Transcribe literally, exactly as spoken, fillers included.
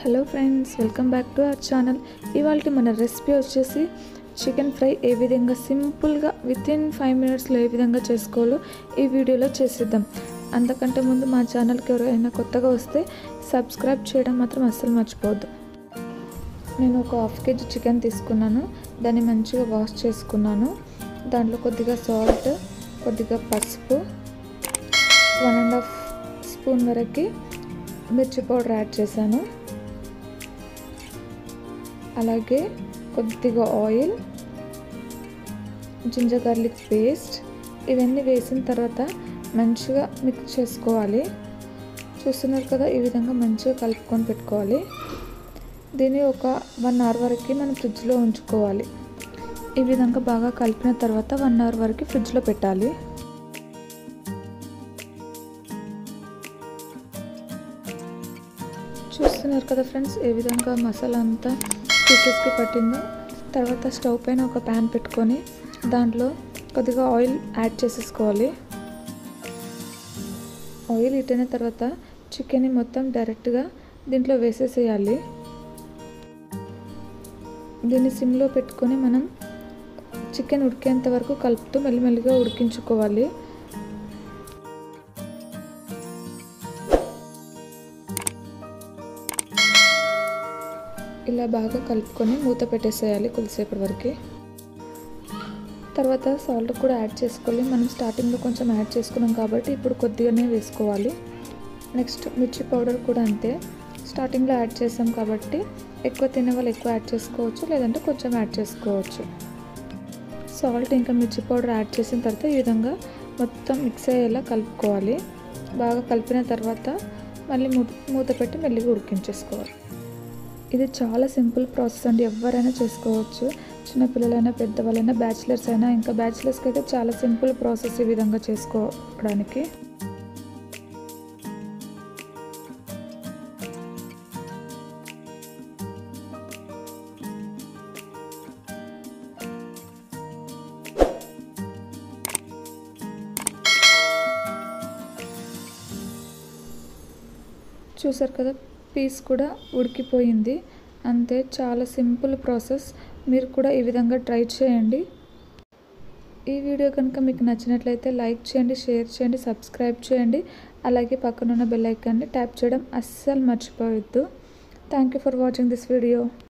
Hello friends, welcome back to our channel. ఇవాళ మన recipe వచ్చేసి చికెన్ ఫ్రై ఏ విధంగా సింపుల్గా విత్ ఇన్ ఫైవ్ మినిట్స్లో ఏ విధంగా చేసుకోవాలో ఈ వీడియోలో చేసేద్దాం. అంతకంటే ముందు మా ఛానల్కి ఎవరైనా కొత్తగా వస్తే సబ్స్క్రైబ్ చేయడం మాత్రం అస్సలు మర్చిపోవద్దు. నేను ఒక హాఫ్ కేజీ చికెన్ తీసుకున్నాను. దాన్ని మంచిగా వాష్ చేసుకున్నాను. దాంట్లో కొద్దిగా సాల్ట్, కొద్దిగా పసుపు, వన్ అండ్ హాఫ్ స్పూన్ వరకు మిర్చి పౌడర్ యాడ్ చేశాను. అలాగే కొద్దిగా ఆయిల్, జింజర్ గార్లిక్ పేస్ట్ ఇవన్నీ వేసిన తర్వాత మంచిగా మిక్స్ చేసుకోవాలి. చూస్తున్నారు కదా, ఈ విధంగా మంచిగా కలుపుకొని పెట్టుకోవాలి. దీన్ని ఒక వన్ అవర్ వరకు మనం ఫ్రిడ్జ్లో ఉంచుకోవాలి. ఈ విధంగా బాగా కలిపిన తర్వాత వన్ అవర్ వరకు ఫ్రిడ్జ్లో పెట్టాలి. చూస్తున్నారు కదా ఫ్రెండ్స్, ఏ విధంగా మసాలా అంతా పీసెస్కి పట్టిందో. తర్వాత స్టవ్ పైన ఒక ప్యాన్ పెట్టుకొని దాంట్లో కొద్దిగా ఆయిల్ యాడ్ చేసేసుకోవాలి. ఆయిల్ హీట్ అయిన తర్వాత చికెన్ని మొత్తం డైరెక్ట్గా దీంట్లో వేసేసేయాలి. దీన్ని సిమ్లో పెట్టుకొని మనం చికెన్ ఉడికేంత వరకు కలుపుతూ మెల్లిమెల్లిగా ఉడికించుకోవాలి. ఇలా బాగా కలుపుకొని మూత పెట్టేసేయాలి కొద్దిసేపటి వరకు. తర్వాత సాల్ట్ కూడా యాడ్ చేసుకోవాలి. మనం స్టార్టింగ్లో కొంచెం యాడ్ చేసుకున్నాం కాబట్టి ఇప్పుడు కొద్దిగానే వేసుకోవాలి. నెక్స్ట్ మిర్చి పౌడర్ కూడా అంతే, స్టార్టింగ్లో యాడ్ చేసాం కాబట్టి ఎక్కువ తినే వాళ్ళు ఎక్కువ యాడ్ చేసుకోవచ్చు, లేదంటే కొంచెం యాడ్ చేసుకోవచ్చు. సాల్ట్ ఇంకా మిర్చి పౌడర్ యాడ్ చేసిన తర్వాత ఈ విధంగా మొత్తం మిక్స్ అయ్యేలా కలుపుకోవాలి. బాగా కలిపిన తర్వాత మళ్ళీ మూత పెట్టి మెల్లిగా ఉడికించేసుకోవాలి. ఇది చాలా సింపుల్ ప్రాసెస్ అండి, ఎవరైనా చేసుకోవచ్చు. చిన్నపిల్లలైనా, పెద్దవాళ్ళైనా, బ్యాచిలర్స్ అయినా. ఇంకా బ్యాచిలర్స్కి అయితే చాలా సింపుల్ ప్రాసెస్ ఈ విధంగా చేసుకోవడానికి. చూసారు కదా, పీస్ కూడా ఉడికిపోయింది. అంతే, చాలా సింపుల్ ప్రాసెస్. మీరు కూడా ఈ విధంగా ట్రై చేయండి. ఈ వీడియో కనుక మీకు నచ్చినట్లయితే లైక్ చేయండి, షేర్ చేయండి, సబ్స్క్రైబ్ చేయండి. అలాగే పక్కనున్న బెల్ ఐకాన్ని ట్యాప్ చేయడం అస్సలు మర్చిపోవద్దు. Thank you for watching this video.